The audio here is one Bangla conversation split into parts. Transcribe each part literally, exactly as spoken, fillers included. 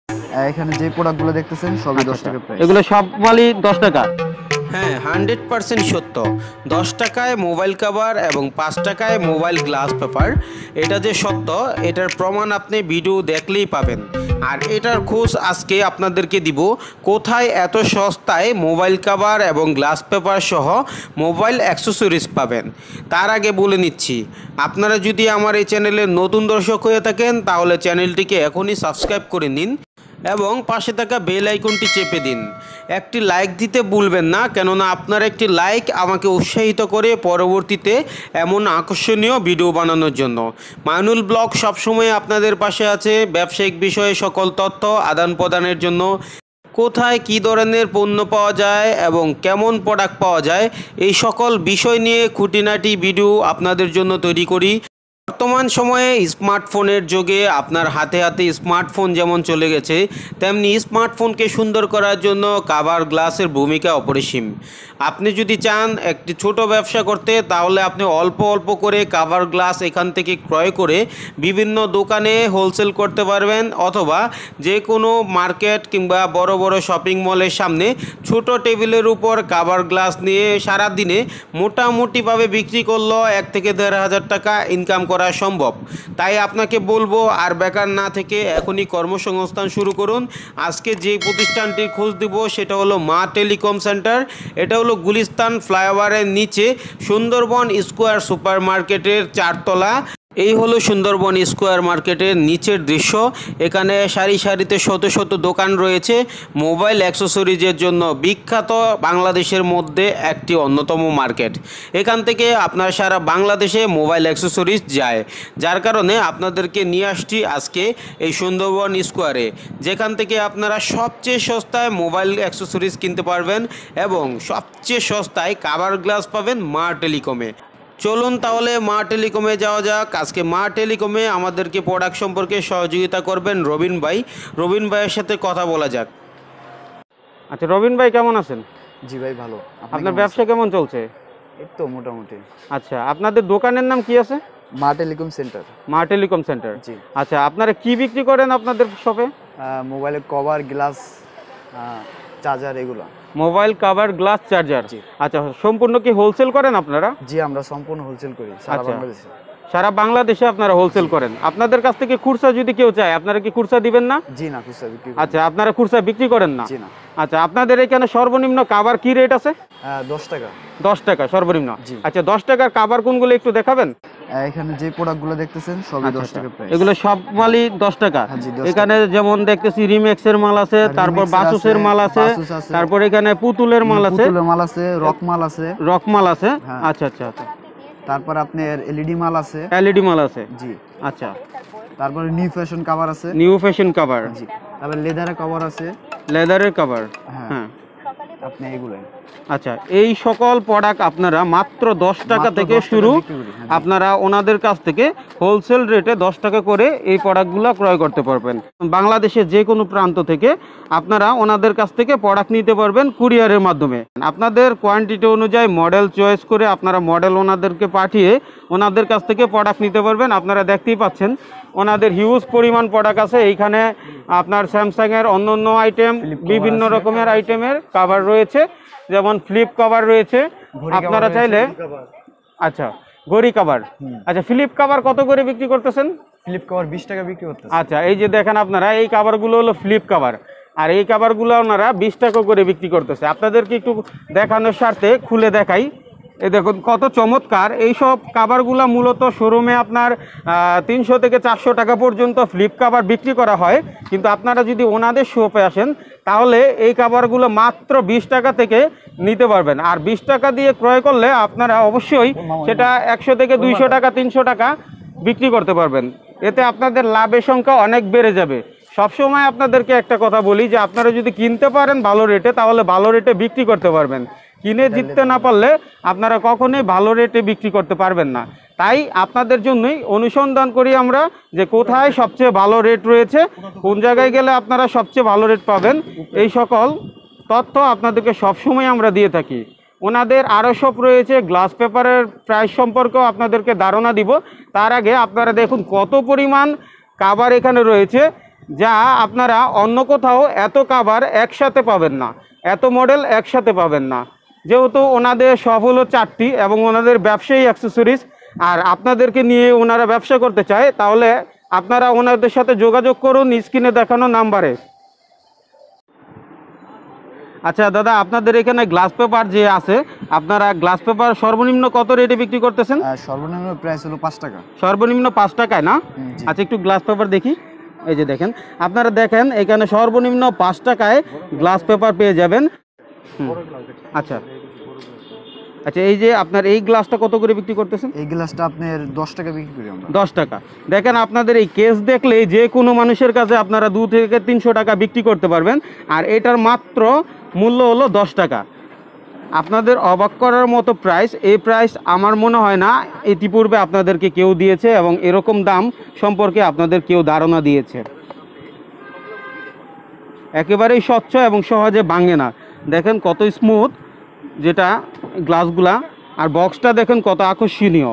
এখানে যে প্রোডাক্টগুলো দেখতেছেন সবই দশ টাকা প্রাইস। এগুলো সব মালই দশ টাকা। হ্যাঁ, হান্ড্রেড পার্সেন্ট সত্য। দশ টাকায় মোবাইল কভার এবং পাঁচ টাকায় মোবাইল গ্লাস পেপার, এটা যে সত্য এটার প্রমাণ আপনি ভিডিও দেখলেই পাবেন। আর এটার খোঁজ আজকে আপনাদেরকে দিব, কোথায় এত সস্তায় মোবাইল কভার এবং গ্লাস পেপার সহ মোবাইল অ্যাক্সেসরিজ পাবেন। তার আগে বলে নিচ্ছি, আপনারা যদি আমার এই চ্যানেলের নতুন দর্শক হয়ে থাকেন তাহলে চ্যানেলটিকে এখনই সাবস্ক্রাইব করে নিন এবং পাশে থাকা বেল আইকনটি চেপে দিন। একটি লাইক দিতে ভুলবেন না, কেননা আপনার একটি লাইক আমাকে উৎসাহিত করে পরবর্তীতে এমন আকর্ষণীয় ভিডিও বানানোর জন্য। মাইনুল ব্লগ সবসময় আপনাদের পাশে আছে ব্যবসায়িক বিষয়ে সকল তথ্য আদান প্রদানের জন্য। কোথায় কী ধরনের পণ্য পাওয়া যায় এবং কেমন প্রোডাক্ট পাওয়া যায় এই সকল বিষয় নিয়ে খুঁটিনাটি ভিডিও আপনাদের জন্য তৈরি করি। বর্তমান সময়ে স্মার্টফোনের যুগে আপনার হাতে হাতে স্মার্টফোন যেমন চলে গেছে, তেমনি স্মার্টফোনকে সুন্দর করার জন্য কাভার গ্লাসের ভূমিকা অপরিসীম। আপনি যদি চান একটি ছোট ব্যবসা করতে, তাহলে আপনি অল্প অল্প করে কাভার গ্লাস এখান থেকে ক্রয় করে বিভিন্ন দোকানে হোলসেল করতে পারবেন, অথবা যে কোনো মার্কেট কিংবা বড় বড় শপিং মলের সামনে ছোট টেবিলের উপর কাভার গ্লাস নিয়ে সারা দিনে মোটামুটিভাবে বিক্রি করলেও এক থেকে দেড় হাজার টাকা ইনকাম করা সম্ভব। তাই আপনাকে বলবো আর বেকার না থেকে এখনই কর্মসংস্থান শুরু করুন। আজকে যে প্রতিষ্ঠানটির খোঁজ দিব সেটা হলো মা টেলিকম সেন্টার। এটা হলো গুলিস্তান ফ্লাইওভারের নিচে সুন্দরবন স্কোয়ার সুপার মার্কেটের চারতলা। এই হলো সুন্দরবন স্কোয়ার মার্কেটের নিচের দৃশ্য। এখানে সারি সারিতে শত শত দোকান রয়েছে মোবাইল অ্যাক্সেসরিজের জন্য বিখ্যাত, বাংলাদেশের মধ্যে একটি অন্যতম মার্কেট। এখান থেকে আপনার সারা বাংলাদেশে মোবাইল অ্যাক্সেসরিজ যায়, যার কারণে আপনাদেরকে নিয়ে আসছি আজকে এই সুন্দরবন স্কোয়ারে, যেখান থেকে আপনারা সবচেয়ে সস্তায় মোবাইল অ্যাক্সেসরিজ কিনতে পারবেন এবং সবচেয়ে সস্তায় কাভার গ্লাস পাবেন মা টেলিকমে। চলুন তাহলে মা টেলিকমে যাওয়া যাক। আজকে মা টেলিকমে আমাদেরকে প্রোডাক্ট সম্পর্কে সহযোগিতা করবেন রবিন ভাই। রবিন ভাইয়ের সাথে কথা বলা যাক। আচ্ছা রবিন ভাই, কেমন আছেন? জি ভাই ভালো। আপনার ব্যবসা কেমন চলছে? এই তো মোটামুটি। আচ্ছা, আপনাদের দোকানের নাম কি আছে? Maa telecom centre. Maa telecom centre. জি। আচ্ছা, আপনারা কি বিক্রি করেন আপনাদের শপে? মোবাইলের কভার, গ্লাস, চার্জার, এগুলো। Mobile cover, glass, charger. জি। আচ্ছা, সম্পূর্ণ কি হোলসেল করেন আপনারা? জি, আমরা সম্পূর্ণ হোলসেল করি সারা বাংলাদেশে। সারা বাংলাদেশে আপনারা হোলসেল করেন। আপনাদের কাছ থেকে খুচরা যদি কেউ চায়, আপনারা কি খুচরা দিবেন না? জি না, খুচরা বিক্রি। আচ্ছা, আপনারা খুচরা বিক্রি করেন না? জি না। আচ্ছা, আপনাদের এখানে সর্বনিম্ন কভার কি রেট আছে? দশ টাকা। দশ টাকা সর্বনিম্ন। জি। আচ্ছা, দশ টাকার কভার কোনগুলো একটু দেখাবেন? এখানে যে প্রোডাক্টগুলো দেখতেছেন সবই দশ টাকা প্রাইস। এগুলো সব মালই দশ টাকা। এখানে যেমন দেখতেছি রিমেক্সের মাল আছে, তারপর বাসুসের মাল আছে, তারপর এখানে পুতুলের মাল আছে, পুতুলের মাল আছে, রক মাল আছে। রক মাল আছে। আচ্ছা আচ্ছা আচ্ছা। তারপর আপনার এলইডি মাল আছে। এলইডি মাল আছে। জি। আচ্ছা। তারপর নিউ ফ্যাশন কভার আছে। New fashion cover. জি। তারপর লেদারের কভার আছে। লেদারের কভার। হ্যাঁ। আপনি এগুলাই। আচ্ছা, এই সকল প্রোডাক্ট আপনারা মাত্র দশ টাকা থেকে শুরু, আপনারা ওনাদের কাছ থেকে হোলসেল রেটে দশ টাকা করে এই প্রোডাক্টগুলো ক্রয় করতে পারবেন। বাংলাদেশের যে কোনো প্রান্ত থেকে আপনারা ওনাদের কাছ থেকে প্রোডাক্ট নিতে পারবেন কুরিয়ারের মাধ্যমে। আপনাদের কোয়ান্টিটি অনুযায়ী মডেল চয়েস করে আপনারা মডেল ওনাদেরকে পাঠিয়ে ওনাদের কাছ থেকে প্রোডাক্ট নিতে পারবেন। আপনারা দেখতেই পাচ্ছেন ওনাদের হিউজ পরিমাণ প্রোডাক্ট আছে। এইখানে আপনার স্যামসাংয়ের অন্য অন্য আইটেম, বিভিন্ন রকমের আইটেমের কভার রয়েছে, যেমন ফ্লিপ কভার রয়েছে। আপনারা চাইলে, আচ্ছা ঘড়ি কভার। আচ্ছা, ফ্লিপ কভার কত করে বিক্রি করতেছেন? ফ্লিপ কভার বিশ টাকা বিক্রি করতেছে। আচ্ছা, এই যে দেখেন আপনারা, এই কভারগুলো হলো ফ্লিপ কভার, আর এই কভারগুলো ওনারা বিশ টাকা করে বিক্রি করতেছে। আপনাদেরকে একটু দেখানোর স্বার্থে খুলে দেখাই। এই দেখুন কত চমৎকার। এইসব কাভারগুলো মূলত শোরুমে আপনার তিনশো থেকে চারশো টাকা পর্যন্ত ফ্লিপ কাভার বিক্রি করা হয়, কিন্তু আপনারা যদি ওনাদের শপে আসেন তাহলে এই কাভারগুলো মাত্র বিশ টাকা থেকে নিতে পারবেন। আর বিশ টাকা দিয়ে ক্রয় করলে আপনারা অবশ্যই সেটা একশো থেকে দুইশো টাকা, তিনশো টাকা বিক্রি করতে পারবেন। এতে আপনাদের লাভের সংখ্যা অনেক বেড়ে যাবে। সবসময় আপনাদেরকে একটা কথা বলি যে আপনারা যদি কিনতে পারেন ভালো রেটে, তাহলে ভালো রেটে বিক্রি করতে পারবেন। কিনে জিততে না পারলে আপনারা কখনোই ভালো রেটে বিক্রি করতে পারবেন না। তাই আপনাদের জন্যই অনুসন্ধান করি আমরা যে কোথায় সবচেয়ে ভালো রেট রয়েছে, কোন জায়গায় গেলে আপনারা সবচেয়ে ভালো রেট পাবেন, এই সকল তথ্য আপনাদেরকে সবসময় আমরা দিয়ে থাকি। ওনাদের আরও সব রয়েছে, গ্লাস পেপারের প্রাইস সম্পর্কেও আপনাদেরকে ধারণা দিব। তার আগে আপনারা দেখুন কত পরিমাণ কাভার এখানে রয়েছে। যা আপনারা অন্য কোথাও এত কাভার একসাথে পাবেন না, এত মডেল একসাথে পাবেন না। যেহেতু ওনাদের সব হলো চারটি এবং ওনাদের ব্যবসায়ী অ্যাক্সেসরিজ, আর আপনাদেরকে নিয়ে ওনারা ব্যবসা করতে চায়, তাহলে আপনারা ওনাদের সাথে যোগাযোগ করুন স্ক্রিনে দেখানো নাম্বারে। আচ্ছা দাদা, আপনাদের এখানে গ্লাস পেপার যে আছে, আপনারা গ্লাস পেপার সর্বনিম্ন কত রেটে বিক্রি করতেছেন? আর সর্বনিম্ন প্রাইস হলো পাঁচ টাকা। সর্বনিম্ন পাঁচ টাকায় না? হুম, জি। আচ্ছা একটু গ্লাস পেপার দেখি। এই যে দেখেন, আপনারা দেখেন এখানে সর্বনিম্ন পাঁচ টাকায় গ্লাস পেপার পেয়ে যাবেন। হুম, আচ্ছা আচ্ছা এই যে আপনার এই গ্লাসটা কত করে বিক্রি করতেছেন? এই গ্লাসটা আপনার দশ টাকা বিক্রি করি আমরা। দশ টাকা। দেখেন আপনাদের এই কেস দেখলে যে কোনো মানুষের কাছে আপনারা দু থেকে তিনশো টাকা বিক্রি করতে পারবেন, আর এটার মাত্র মূল্য হলো দশ টাকা। আপনাদের অবাক করার মতো প্রাইস, এই প্রাইস আমার মনে হয় না ইতিপূর্বে আপনাদেরকে কেউ দিয়েছে এবং এরকম দাম সম্পর্কে আপনাদের কেউ ধারণা দিয়েছে। একেবারেই স্বচ্ছ এবং সহজে ভাঙে না। দেখেন কত স্মুথ যেটা গ্লাসগুলা, আর বক্সটা দেখেন কত আকর্ষণীয়।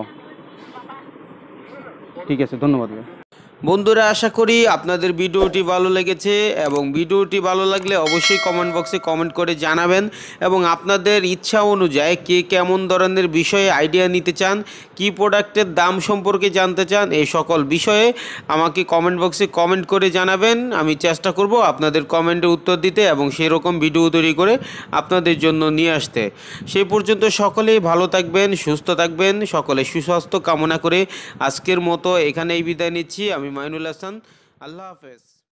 ঠিক আছে, ধন্যবাদ। বন্ধুরা, আশা করি আপনাদের ভিডিওটি ভালো লেগেছে এবং ভিডিওটি ভালো লাগলে অবশ্যই কমেন্ট বক্সে কমেন্ট করে জানাবেন এবং আপনাদের ইচ্ছা অনুযায়ী কে কেমন ধরনের বিষয়ে আইডিয়া নিতে চান, কি প্রোডাক্টের দাম সম্পর্কে জানতে চান, এই সকল বিষয়ে আমাকে কমেন্ট বক্সে কমেন্ট করে জানাবেন। আমি চেষ্টা করব আপনাদের কমেন্টে উত্তর দিতে এবং সেই রকম ভিডিও তৈরি করে আপনাদের জন্য নিয়ে আসতে। সেই পর্যন্ত সকলেই ভালো থাকবেন, সুস্থ থাকবেন, সকলে সুস্বাস্থ্য কামনা করে আজকের মতো এখানেই বিদায় নিচ্ছি। আমি মাইনুল হাসান, আল্লাহ হাফেজ।